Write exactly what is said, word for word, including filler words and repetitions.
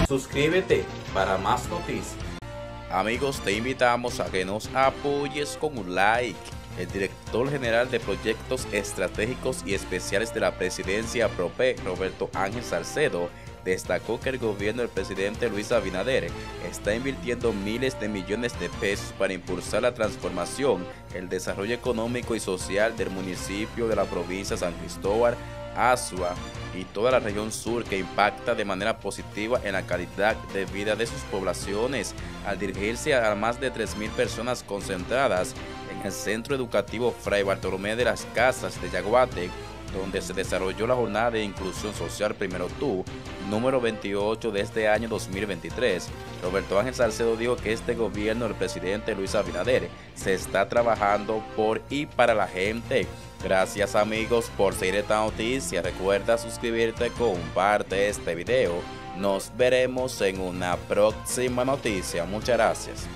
Suscríbete para más noticias. Amigos, te invitamos a que nos apoyes con un like. El director general de Proyectos Estratégicos y Especiales de la Presidencia PROPE, Roberto Ángel Salcedo, destacó que el gobierno del presidente Luis Abinader está invirtiendo miles de millones de pesos para impulsar la transformación, el desarrollo económico y social del municipio de la provincia de San Cristóbal, Azua y toda la región sur, que impacta de manera positiva en la calidad de vida de sus poblaciones, al dirigirse a más de tres mil personas concentradas en el Centro Educativo Fray Bartolomé de las Casas de Yaguate, donde se desarrolló la jornada de inclusión social Primero Tú, número veintiocho de este año dos mil veintitrés. Roberto Ángel Salcedo dijo que este gobierno del presidente Luis Abinader se está trabajando por y para la gente. Gracias, amigos, por seguir esta noticia. Recuerda suscribirte, comparte este video. Nos veremos en una próxima noticia. Muchas gracias.